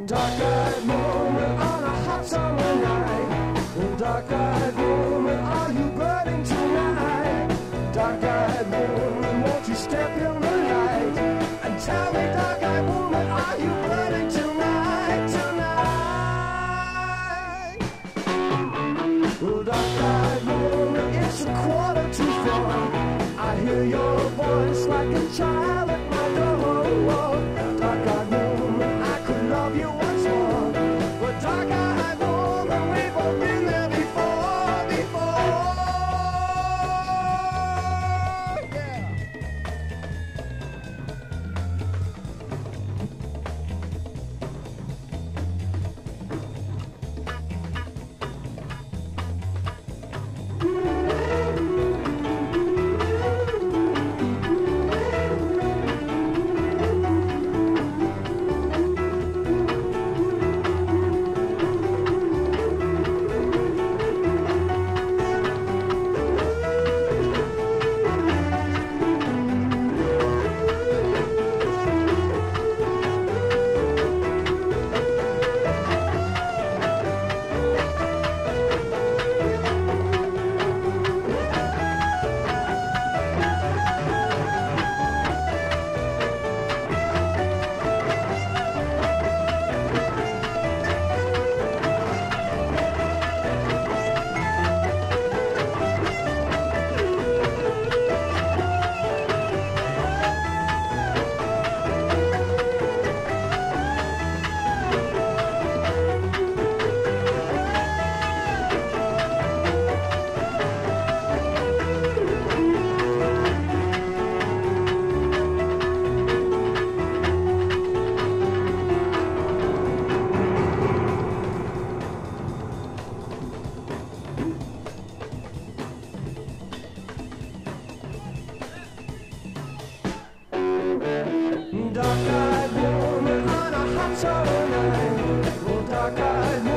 Dark-eyed woman on a hot summer night. Dark-eyed woman, are you burning tonight? Dark-eyed woman, won't you step in the light and tell me, dark-eyed woman, are you burning tonight, tonight? Well, dark-eyed woman, it's 4:45. I hear your voice like a child at my door. Dark-eyed woman, I could love you once more. But dark-eyed woman, we've all been there before, before. Yeah. Dark-eyed woman on a hot summer night. Oh, dark-eyed woman.